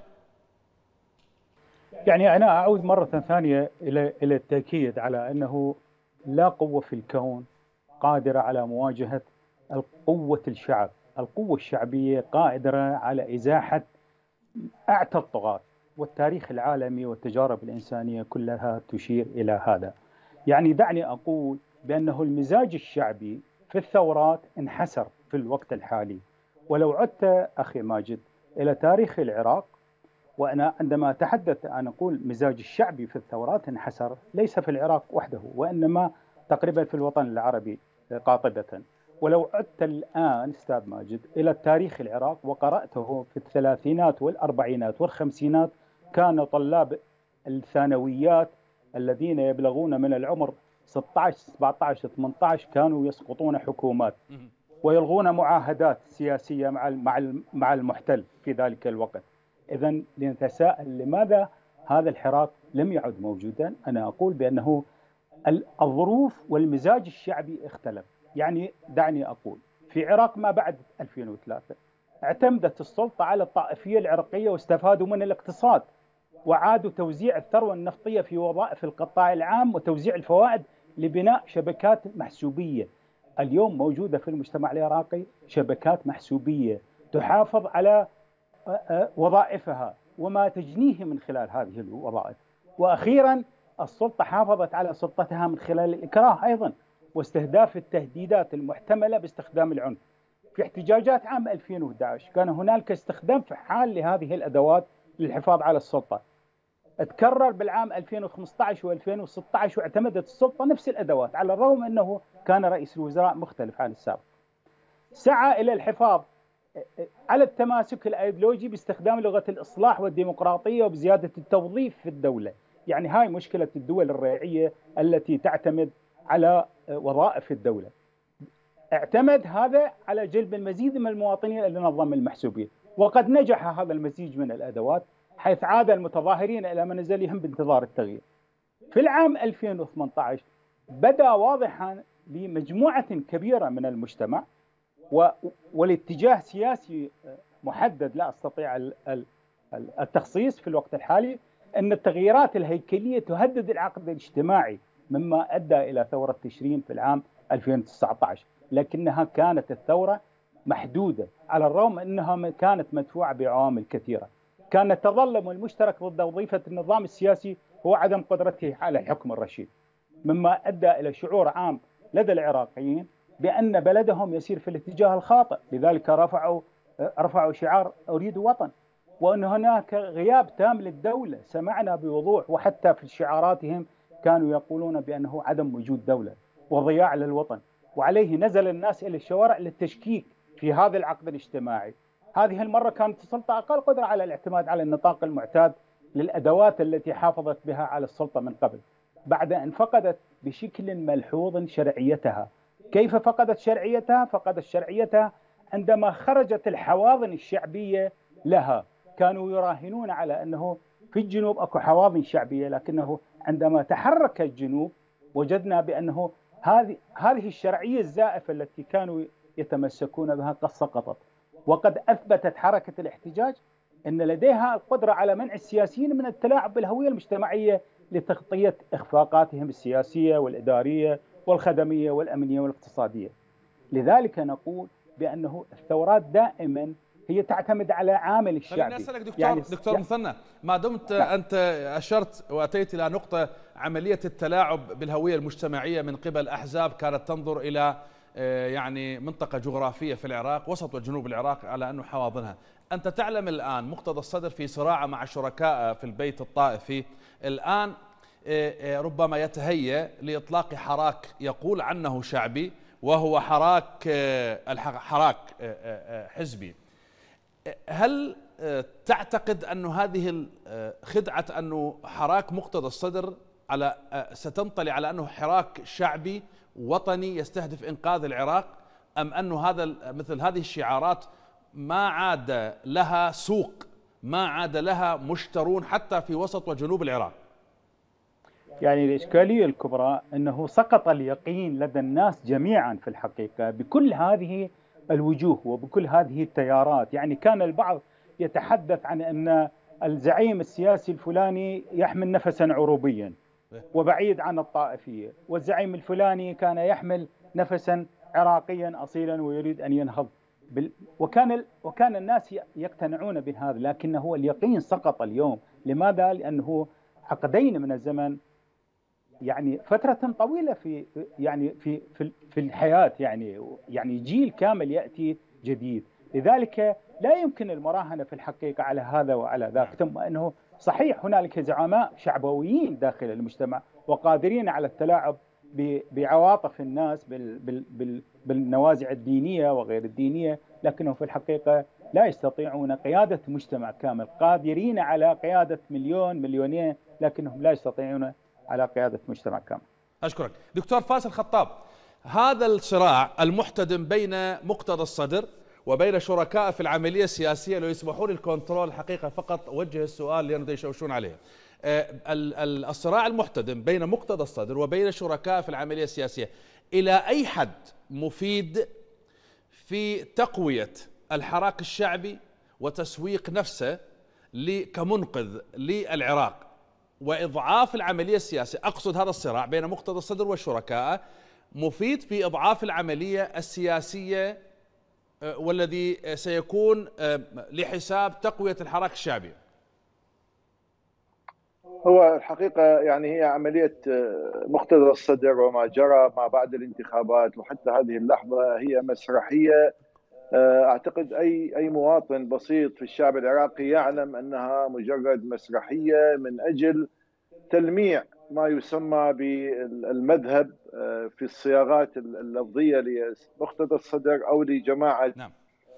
يعني أنا أعود مرة ثانية إلى إلى التأكيد على أنه لا قوة في الكون قادرة على مواجهة قوة الشعب. القوة الشعبية قادرة على إزاحة أعتى الطغاة، والتاريخ العالمي والتجارب الإنسانية كلها تشير إلى هذا. يعني دعني أقول بأنه المزاج الشعبي في الثورات انحسر في الوقت الحالي. ولو عدت أخي ماجد إلى تاريخ العراق، وأنا عندما أتحدث أن أقول مزاج الشعبي في الثورات انحسر، ليس في العراق وحده، وإنما تقريبا في الوطن العربي قاطبة. ولو عدت الآن أستاذ ماجد إلى التاريخ العراق وقرأته في الثلاثينات والأربعينات والخمسينات، كان طلاب الثانويات الذين يبلغون من العمر ستة عشر سبعة عشر ثمانية عشر كانوا يسقطون حكومات ويلغون معاهدات سياسية مع مع مع المحتل في ذلك الوقت. إذن لنتساءل لماذا هذا الحراك لم يعد موجودا. أنا أقول بأنه الظروف والمزاج الشعبي اختلف. يعني دعني أقول في العراق ما بعد ألفين وثلاثة اعتمدت السلطة على الطائفية العرقية واستفادوا من الاقتصاد، وعادوا توزيع الثروة النفطية في وظائف القطاع العام وتوزيع الفوائد لبناء شبكات محسوبية. اليوم موجودة في المجتمع العراقي شبكات محسوبية تحافظ على وظائفها وما تجنيه من خلال هذه الوظائف. وأخيرا السلطة حافظت على سلطتها من خلال الإكراه أيضا واستهداف التهديدات المحتملة باستخدام العنف. في احتجاجات عام ألفين وأحد عشر كان هنالك استخدام فعال لهذه الأدوات للحفاظ على السلطة. تكرر بالعام ألفين وخمسة عشر وألفين وستة عشر واعتمدت السلطة نفس الأدوات على الرغم أنه كان رئيس الوزراء مختلف عن السابق. سعى إلى الحفاظ على التماسك الأيديولوجي باستخدام لغة الإصلاح والديمقراطية وبزيادة التوظيف في الدولة. يعني هاي مشكلة الدول الريعية التي تعتمد على وظائف الدولة. اعتمد هذا على جلب المزيد من المواطنين إلى نظام المحسوبية، وقد نجح هذا المزيج من الأدوات حيث عاد المتظاهرين إلى منازلهم بانتظار التغيير. في العام ألفين وثمانية عشر بدا واضحا لمجموعة كبيرة من المجتمع والاتجاه سياسي محدد لا أستطيع التخصيص في الوقت الحالي أن التغييرات الهيكلية تهدد العقد الاجتماعي، مما أدى إلى ثورة تشرين في العام ألفين وتسعة عشر. لكنها كانت الثورة محدودة على الرغم أنها كانت مدفوعة بعوامل كثيرة. كان التظلم المشترك ضد وظيفة النظام السياسي هو عدم قدرته على الحكم الرشيد، مما أدى إلى شعور عام لدى العراقيين بأن بلدهم يسير في الاتجاه الخاطئ. لذلك رفعوا رفعوا شعار أريد وطن، وأن هناك غياب تام للدولة. سمعنا بوضوح وحتى في شعاراتهم كانوا يقولون بأنه عدم وجود دولة وضياع للوطن، وعليه نزل الناس إلى الشوارع للتشكيك في هذا العقد الاجتماعي. هذه المرة كانت السلطة أقل قدرة على الاعتماد على النطاق المعتاد للأدوات التي حافظت بها على السلطة من قبل، بعد أن فقدت بشكل ملحوظ شرعيتها. كيف فقدت شرعيتها؟ فقدت شرعيتها عندما خرجت الحواضن الشعبية لها. كانوا يراهنون على أنه في الجنوب أكو حواضن شعبية، لكنه عندما تحرك الجنوب وجدنا بأنه هذه هذه الشرعية الزائفة التي كانوا يتمسكون بها قد سقطت. وقد أثبتت حركة الاحتجاج أن لديها القدرة على منع السياسيين من التلاعب بالهوية المجتمعية لتغطية إخفاقاتهم السياسية والإدارية والخدمية والأمنية والاقتصادية. لذلك نقول بأنه الثورات دائما هي تعتمد على عامل الشعبي. خليني أسألك دكتور, يعني دكتور مثنى، ما دمت لا. أنت أشرت وأتيت إلى نقطة عملية التلاعب بالهوية المجتمعية من قبل أحزاب كانت تنظر إلى يعني منطقة جغرافية في العراق وسط وجنوب العراق على أنه حواضنها. أنت تعلم الآن مقتدى الصدر في صراع مع شركاء في البيت الطائفي الآن ربما يتهيأ لإطلاق حراك يقول عنه شعبي وهو حراك حراك حزبي. هل تعتقد أن هذه خدعة أنه حراك مقتدى الصدر على ستنطلي على أنه حراك شعبي وطني يستهدف إنقاذ العراق، أم أنه هذا مثل هذه الشعارات ما عاد لها سوق، ما عاد لها مشترون حتى في وسط وجنوب العراق؟ يعني الإشكالية الكبرى أنه سقط اليقين لدى الناس جميعا في الحقيقة بكل هذه الوجوه وبكل هذه التيارات. يعني كان البعض يتحدث عن أن الزعيم السياسي الفلاني يحمل نفسا عروبيا وبعيد عن الطائفية، والزعيم الفلاني كان يحمل نفسا عراقيا أصيلا ويريد أن ينهض بال... وكان وكان الناس يقتنعون بهذا، لكنه اليقين سقط اليوم. لماذا؟ لأنه عقدين من الزمن، يعني فترة طويلة في يعني في في في الحياة، يعني يعني جيل كامل يأتي جديد. لذلك لا يمكن المراهنة في الحقيقة على هذا وعلى ذاك. ثم أنه صحيح هنالك زعماء شعبويين داخل المجتمع وقادرين على التلاعب بعواطف الناس بالنوازع الدينية وغير الدينية، لكنهم في الحقيقة لا يستطيعون قيادة مجتمع كامل. قادرين على قيادة مليون مليونين، لكنهم لا يستطيعون على قيادة مجتمع كامل. أشكرك دكتور فاسل خطاب. هذا الصراع المحتدم بين مقتدى الصدر وبين شركاء في العملية السياسية، لو يسمحوا لي الكنترول الحقيقة فقط وجه السؤال لأنه يشوشون عليه. الصراع المحتدم بين مقتدى الصدر وبين شركاء في العملية السياسية إلى أي حد مفيد في تقوية الحراك الشعبي وتسويق نفسه كمنقذ للعراق وإضعاف العملية السياسية؟ أقصد هذا الصراع بين مقتدى الصدر وشركائه مفيد في إضعاف العملية السياسية والذي سيكون لحساب تقوية الحراك الشعبي. هو الحقيقة يعني هي عملية مقتدى الصدر وما جرى ما بعد الانتخابات وحتى هذه اللحظة هي مسرحية. أعتقد أي أي مواطن بسيط في الشعب العراقي يعلم أنها مجرد مسرحية من أجل تلميع ما يسمى بالمذهب في الصياغات اللفظية لمقتدى الصدر أو لجماعة نعم.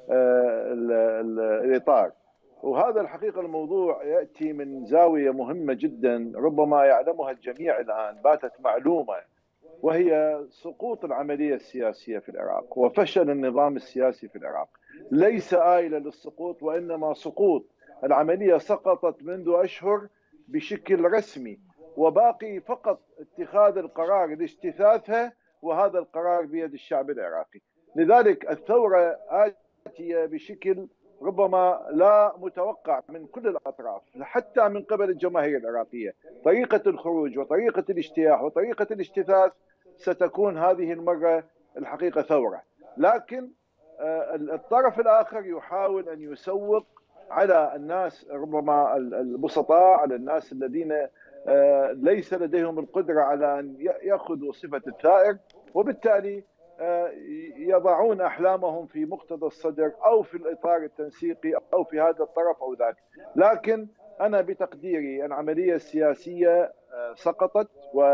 الإطار. وهذا الحقيقة الموضوع يأتي من زاوية مهمة جدا ربما يعلمها الجميع الآن، باتت معلومة، وهي سقوط العملية السياسية في العراق وفشل النظام السياسي في العراق. ليس آيلة للسقوط وإنما سقوط. العملية سقطت منذ أشهر بشكل رسمي، وباقي فقط اتخاذ القرار لاجتثاثها، وهذا القرار بيد الشعب العراقي. لذلك الثورة آتية بشكل ربما لا متوقع من كل الأطراف، حتى من قبل الجماهير العراقية. طريقة الخروج وطريقة الاجتياح وطريقة الاجتثاث ستكون هذه المرة الحقيقة ثورة، لكن الطرف الآخر يحاول أن يسوق على الناس ربما البسطاء، على الناس الذين ليس لديهم القدرة على أن يأخذوا صفة الثائر، وبالتالي يضعون أحلامهم في مقتدى الصدر أو في الإطار التنسيقي أو في هذا الطرف أو ذاك. لكن أنا بتقديري العملية السياسية سقطت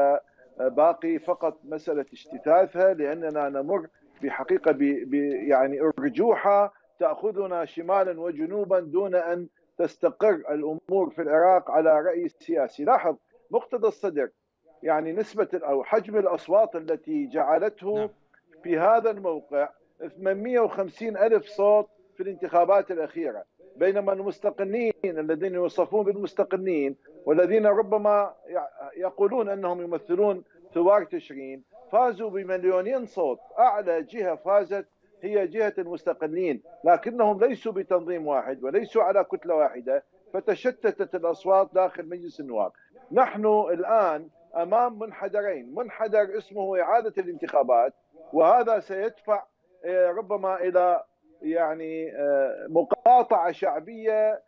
وباقي فقط مسألة اجتثاثها، لأننا نمر بحقيقة ب يعني أرجوحة تأخذنا شمالا وجنوبا دون أن تستقر الأمور في العراق على رأي سياسي. لاحظ مقتدى الصدر يعني نسبة أو حجم الأصوات التي جعلته نعم. في هذا الموقع ثمانمئة وخمسين ألف صوت في الانتخابات الأخيرة، بينما المستقلين الذين يوصفون بالمستقلين والذين ربما يقولون أنهم يمثلون ثوار تشرين فازوا بمليونين صوت. أعلى جهة فازت هي جهة المستقلين، لكنهم ليسوا بتنظيم واحد وليسوا على كتلة واحدة، فتشتتت الأصوات داخل مجلس النواب. نحن الآن أمام منحدرين، منحدر اسمه إعادة الانتخابات، وهذا سيدفع ربما إلى يعني مقاطعة شعبية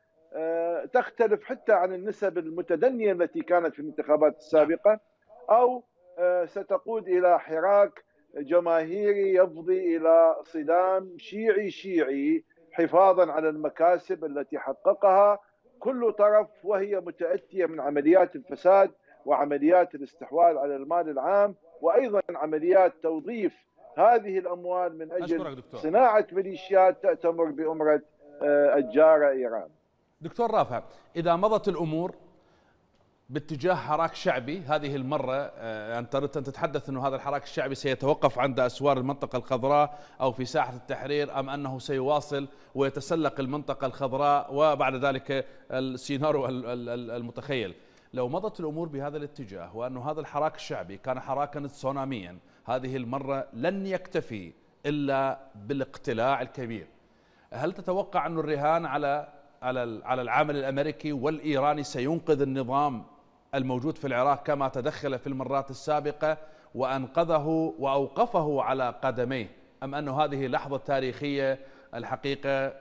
تختلف حتى عن النسب المتدنية التي كانت في الانتخابات السابقة، أو ستقود إلى حراك جماهيري يفضي إلى صدام شيعي شيعي حفاظا على المكاسب التي حققها كل طرف، وهي متأتية من عمليات الفساد وعمليات الاستحواذ على المال العام، وأيضا عمليات توظيف هذه الأموال من أجل صناعة ميليشيات تأتمر بأمرة الجارة إيران. دكتور رافع، إذا مضت الأمور باتجاه حراك شعبي هذه المرة، أنت أردت أن تتحدث أنه هذا الحراك الشعبي سيتوقف عند أسوار المنطقة الخضراء أو في ساحة التحرير، أم أنه سيواصل ويتسلق المنطقة الخضراء وبعد ذلك السيناريو المتخيل؟ لو مضت الأمور بهذا الاتجاه وأنه هذا الحراك الشعبي كان حراكا تسوناميا، هذه المرة لن يكتفي إلا بالاقتلاع الكبير. هل تتوقع أن الرهان على على على العامل الأمريكي والإيراني سينقذ النظام الموجود في العراق كما تدخل في المرات السابقة وأنقذه وأوقفه على قدميه، أم أن هذه لحظة تاريخية الحقيقة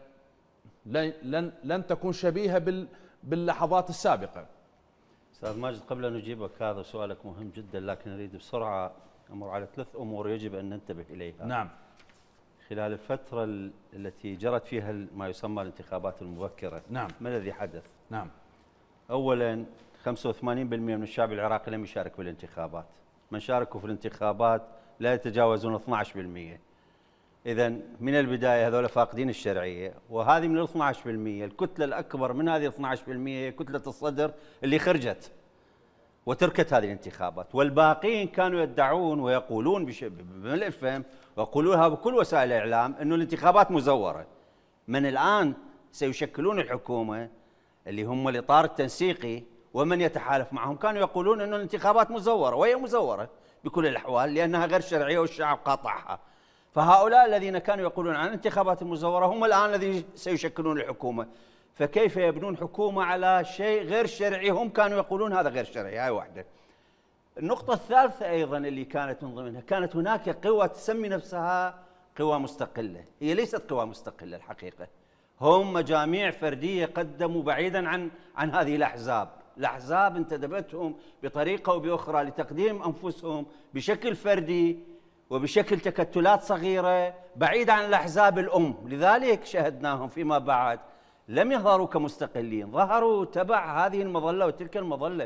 لن لن تكون شبيهة باللحظات السابقة؟ أستاذ ماجد، قبل أن أجيبك هذا سؤالك مهم جدا، لكن أريد بسرعة أمر على ثلاث أمور يجب أن ننتبه إليها. نعم. خلال الفترة التي جرت فيها ما يسمى الانتخابات المبكرة، نعم، ما الذي حدث؟ نعم. أولا خمسة وثمانين بالمئة من الشعب العراقي لم يشارك في الانتخابات، من شاركوا في الانتخابات لا يتجاوزون اثني عشر بالمئة. إذا من البداية هذول فاقدين الشرعية، وهذه من ال اثني عشر بالمئة الكتلة الأكبر من هذه اثني عشر بالمئة هي كتلة الصدر اللي خرجت وتركت هذه الانتخابات، والباقين كانوا يدعون ويقولون بملء الفم ويقولونها بكل وسائل الإعلام أنه الانتخابات مزورة. من الآن سيشكلون الحكومة اللي هم الإطار التنسيقي ومن يتحالف معهم كانوا يقولون أن الانتخابات مزورة، وهي مزورة بكل الأحوال لأنها غير شرعية والشعب قاطعها. فهؤلاء الذين كانوا يقولون عن الانتخابات المزورة هم الآن الذين سيشكلون الحكومة، فكيف يبنون حكومة على شيء غير شرعي؟ هم كانوا يقولون هذا غير شرعي. هاي واحدة. النقطة الثالثة أيضا اللي كانت من ضمنها، كانت هناك قوى تسمي نفسها قوى مستقلة، هي ليست قوى مستقلة الحقيقة، هم مجاميع فردية قدموا بعيدا عن عن هذه الأحزاب. الأحزاب انتدبتهم بطريقة وبأخرى لتقديم أنفسهم بشكل فردي وبشكل تكتلات صغيرة بعيد عن الأحزاب الأم، لذلك شاهدناهم فيما بعد لم يظهروا كمستقلين، ظهروا تبع هذه المظلة وتلك المظلة،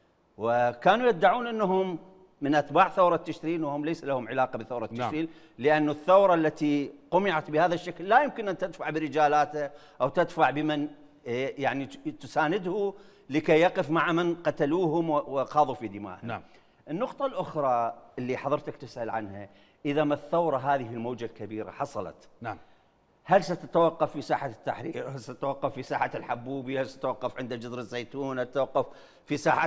وكانوا يدعون أنهم من أتباع ثورة تشرين وهم ليس لهم علاقة بثورة تشرين. نعم. لأن الثورة التي قمعت بهذا الشكل لا يمكن أن تدفع برجالاته أو تدفع بمن يعني تسانده لكي يقف مع من قتلوهم وخاضوا في دمائهم. نعم. النقطة الأخرى اللي حضرتك تسأل عنها، إذا ما الثورة هذه الموجة الكبيرة حصلت، نعم، هل ستتوقف في ساحة التحرير؟ هل ستتوقف في ساحة الحبوبي؟ هل ستتوقف عند جذر الزيتون؟ هل ستتوقف في ساحة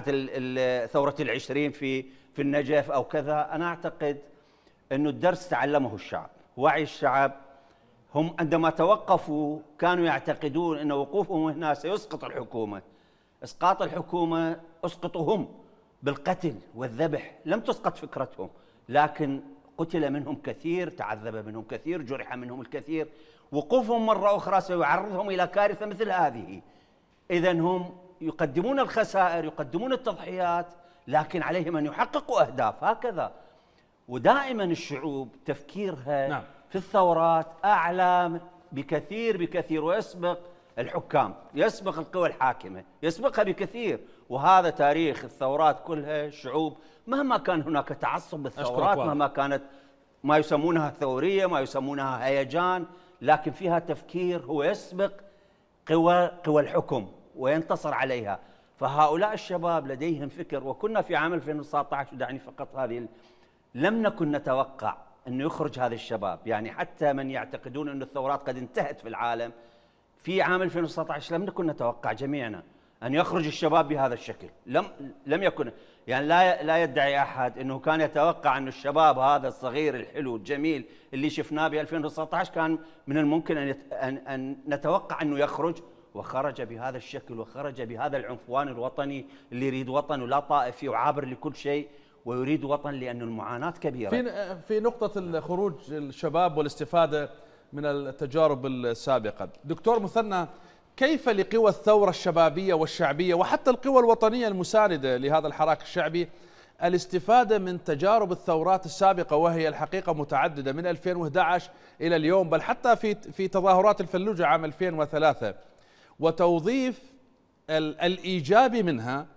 ثورة العشرين في في النجف أو كذا؟ أنا أعتقد أنه الدرس تعلمه الشعب، وعي الشعب. هم عندما توقفوا كانوا يعتقدون أن وقوفهم هنا سيسقط الحكومة. إسقاط الحكومة أسقطوا هم بالقتل والذبح، لم تسقط فكرتهم، لكن قتل منهم كثير، تعذب منهم كثير، جرح منهم الكثير. وقوفهم مرة أخرى سيعرضهم إلى كارثة مثل هذه. إذن هم يقدمون الخسائر، يقدمون التضحيات، لكن عليهم أن يحققوا أهداف هكذا. ودائما الشعوب تفكيرها نعم. في الثورات أعلى بكثير بكثير، ويسبق الحكام، يسبق القوى الحاكمة، يسبقها بكثير. وهذا تاريخ الثورات كلها. الشعوب مهما كان هناك تعصب بالثورات، مهما كانت ما يسمونها ثورية، ما يسمونها هيجان، لكن فيها تفكير هو يسبق قوى قوى الحكم وينتصر عليها. فهؤلاء الشباب لديهم فكر. وكنا في عام ألفين وتسعة عشر، دعني فقط هذه، لم نكن نتوقع أن يخرج هذا الشباب، يعني حتى من يعتقدون أن الثورات قد انتهت في العالم في عام ألفين وتسعة عشر لم نكن نتوقع جميعنا أن يخرج الشباب بهذا الشكل. لم لم يكن، يعني لا لا يدعي أحد أنه كان يتوقع أن الشباب هذا الصغير الحلو الجميل اللي شفناه ب ألفين وتسعة عشر كان من الممكن أن أن أن نتوقع أنه يخرج، وخرج بهذا الشكل، وخرج بهذا العنفوان الوطني اللي يريد وطن ولا طائفي وعابر لكل شيء، ويريد وطن لأن المعاناة كبيرة. في في نقطة الخروج الشباب والاستفادة من التجارب السابقة، دكتور مثنى، كيف لقوى الثورة الشبابية والشعبية وحتى القوى الوطنية المساندة لهذا الحراك الشعبي الاستفادة من تجارب الثورات السابقة، وهي الحقيقة متعددة من ألفين وأحد عشر إلى اليوم، بل حتى في في تظاهرات الفلوجة عام ألفين وثلاثة، وتوظيف الإيجابي منها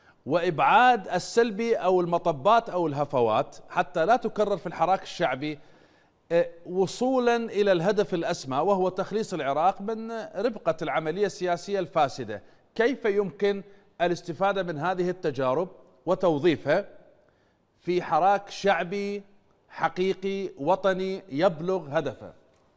وإبعاد السلبي أو المطبات أو الهفوات حتى لا تكرر في الحراك الشعبي، وصولا إلى الهدف الأسمى وهو تخليص العراق من ربقة العملية السياسية الفاسدة؟ كيف يمكن الاستفادة من هذه التجارب وتوظيفها في حراك شعبي حقيقي وطني يبلغ هدفه؟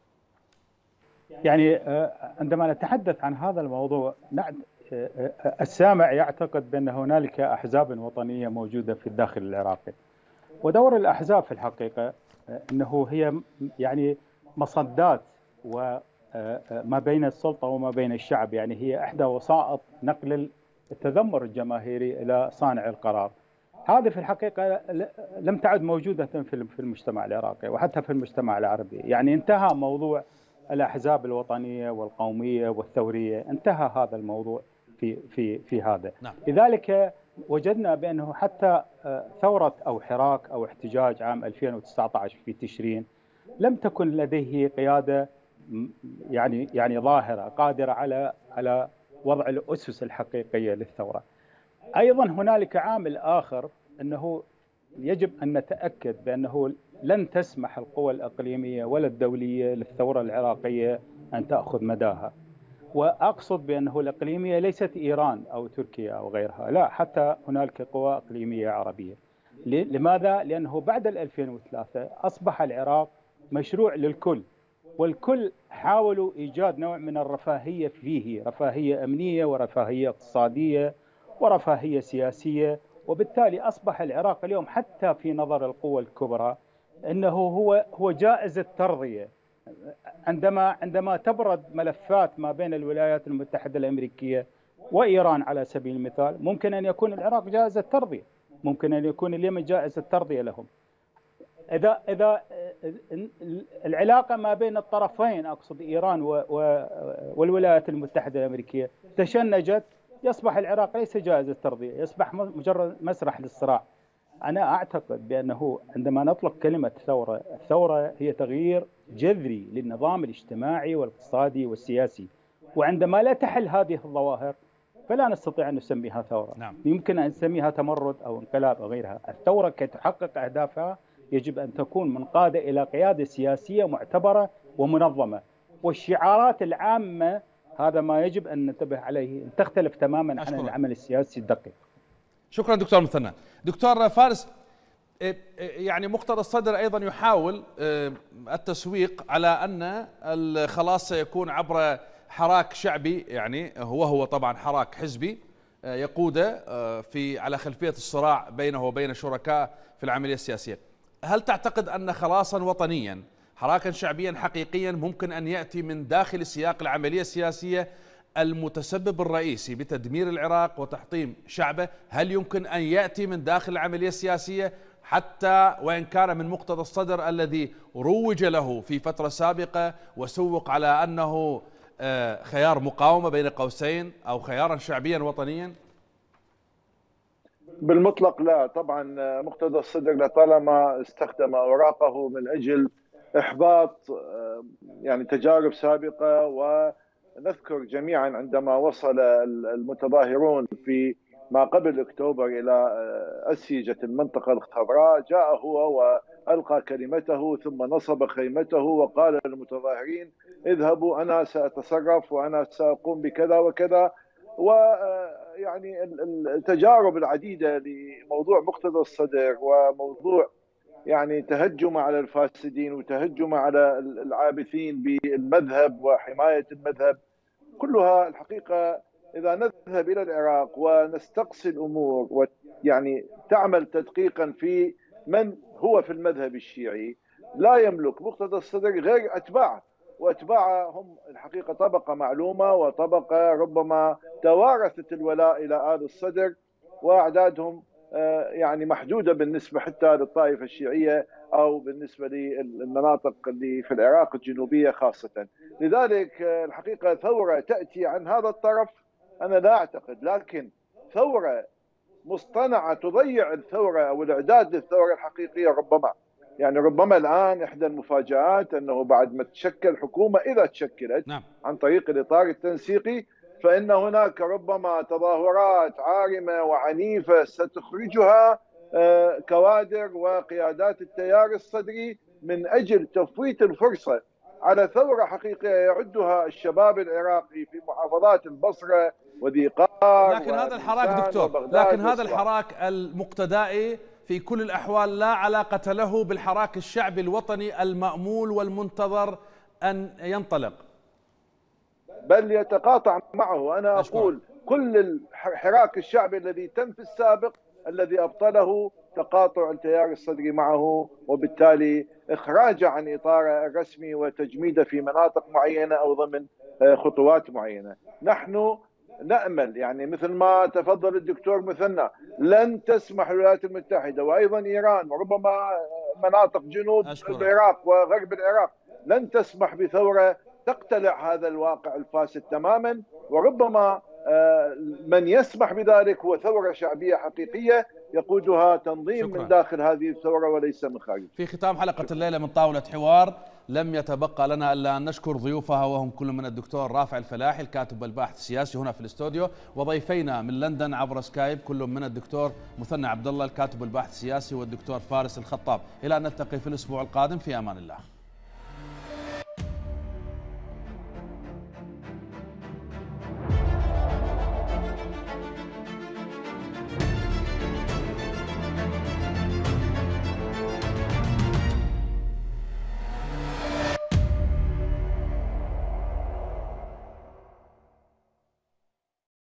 يعني عندما نتحدث عن هذا الموضوع، السامع يعتقد بأن هنالك أحزاب وطنية موجودة في الداخل العراقي، ودور الأحزاب في الحقيقة أنه هي يعني مصدات وما بين السلطة وما بين الشعب، يعني هي إحدى وسائط نقل التذمر الجماهيري إلى صانع القرار. هذه في الحقيقة لم تعد موجودة في المجتمع العراقي وحتى في المجتمع العربي. يعني انتهى موضوع الأحزاب الوطنية والقومية والثورية، انتهى هذا الموضوع في في في هذا. نعم. لذلك وجدنا بأنه حتى ثورة أو حراك أو احتجاج عام ألفين وتسعة عشر في تشرين لم تكن لديه قيادة يعني يعني ظاهرة قادرة على على وضع الأسس الحقيقية للثورة. أيضا هنالك عامل آخر، أنه يجب أن نتأكد بأنه لن تسمح القوى الإقليمية ولا الدولية للثورة العراقية أن تأخذ مداها. وأقصد بأنه الإقليمية ليست إيران أو تركيا أو غيرها، لا، حتى هنالك قوى إقليمية عربية. لماذا؟ لأنه بعد ألفين وثلاثة أصبح العراق مشروع للكل، والكل حاولوا إيجاد نوع من الرفاهية فيه، رفاهية أمنية ورفاهية اقتصادية ورفاهية سياسية، وبالتالي أصبح العراق اليوم حتى في نظر القوى الكبرى أنه هو هو جائزة ترضية. عندما عندما تبرد ملفات ما بين الولايات المتحدة الأمريكية وإيران على سبيل المثال، ممكن أن يكون العراق جائزة ترضية، ممكن أن يكون اليمن جائزة ترضية لهم. إذا إذا العلاقة ما بين الطرفين، أقصد إيران والولايات المتحدة الأمريكية، تشنجت، يصبح العراق ليس جائزة ترضية، يصبح مجرد مسرح للصراع. أنا أعتقد بأنه عندما نطلق كلمة ثورة، الثورة هي تغيير جذري للنظام الاجتماعي والاقتصادي والسياسي، وعندما لا تحل هذه الظواهر فلا نستطيع أن نسميها ثورة. نعم. يمكن أن نسميها تمرد أو انقلاب أو غيرها. الثورة كي تحقق أهدافها يجب أن تكون منقادة إلى قيادة سياسية معتبرة ومنظمة، والشعارات العامة هذا ما يجب أن ننتبه عليه، أن تختلف تماما عن العمل السياسي الدقيق. شكرا دكتور مثنى. دكتور فارس، يعني مقتدى الصدر أيضا يحاول التسويق على أن خلاص سيكون عبر حراك شعبي، يعني هو هو طبعا حراك حزبي يقوده في على خلفية الصراع بينه وبين شركاء في العملية السياسية. هل تعتقد أن خلاصا وطنيا، حراكا شعبيا حقيقيا، ممكن أن يأتي من داخل سياق العملية السياسية المتسبب الرئيسي بتدمير العراق وتحطيم شعبه؟ هل يمكن أن يأتي من داخل العملية السياسية، حتى وإن كان من مقتدى الصدر الذي روج له في فترة سابقة وسوق على أنه خيار مقاومة بين قوسين أو خيارا شعبيا وطنيا؟ بالمطلق لا. طبعا مقتدى الصدر لطالما استخدم أوراقه من أجل إحباط يعني تجارب سابقة. ونذكر جميعا عندما وصل المتظاهرون في ما قبل أكتوبر إلى أسيجة المنطقة الخضراء، جاء هو وألقى كلمته ثم نصب خيمته وقال للمتظاهرين اذهبوا أنا سأتصرف وأنا سأقوم بكذا وكذا. ويعني التجارب العديدة لموضوع مقتدى الصدر وموضوع يعني تهجم على الفاسدين وتهجم على العابثين بالمذهب وحماية المذهب، كلها الحقيقة إذا نذهب إلى العراق ونستقصي الأمور ويعني تعمل تدقيقا في من هو في المذهب الشيعي، لا يملك مقتدى الصدر غير أتباعه، وأتباعه هم الحقيقة طبقة معلومة وطبقة ربما توارثت الولاء إلى آل الصدر، وأعدادهم يعني محدودة بالنسبة حتى للطائفة الشيعية أو بالنسبة للمناطق اللي في العراق الجنوبية خاصة. لذلك الحقيقة ثورة تأتي عن هذا الطرف أنا لا أعتقد، لكن ثورة مصطنعة تضيع الثورة أو الإعداد للثورة الحقيقية ربما. يعني ربما الآن إحدى المفاجآت أنه بعد ما تشكل حكومة، إذا تشكلت نعم. عن طريق الإطار التنسيقي، فإن هناك ربما تظاهرات عارمة وعنيفة ستخرجها كوادر وقيادات التيار الصدري من أجل تفويت الفرصة على ثورة حقيقية يعدها الشباب العراقي في محافظات البصرة وذي قار. لكن هذا الحراك دكتور، لكن هذا الحراك المقتدائي في كل الأحوال لا علاقة له بالحراك الشعبي الوطني المأمول والمنتظر أن ينطلق، بل يتقاطع معه. أنا أشكرا. أقول كل الحراك الشعبي الذي تم في السابق الذي أبطله تقاطع التيار الصدري معه، وبالتالي إخراجه عن إطاره الرسمي وتجميده في مناطق معينة أو ضمن خطوات معينة. نحن نأمل يعني مثل ما تفضل الدكتور مثنى، لن تسمح الولايات المتحدة وأيضا إيران وربما مناطق جنوب أشكرا. العراق وغرب العراق لن تسمح بثورة تقتلع هذا الواقع الفاسد تماما، وربما من يسمح بذلك هو ثورة شعبية حقيقية يقودها تنظيم شكرا. من داخل هذه الثورة وليس من خارج. في ختام حلقة الليلة من طاولة حوار لم يتبقى لنا إلا أن نشكر ضيوفها، وهم كل من الدكتور رافع الفلاحي الكاتب والباحث السياسي هنا في الاستوديو، وضيفينا من لندن عبر سكايب كل من الدكتور مثنى عبد الله الكاتب والباحث السياسي والدكتور فارس الخطاب. إلى أن نلتقي في الأسبوع القادم، في أمان الله.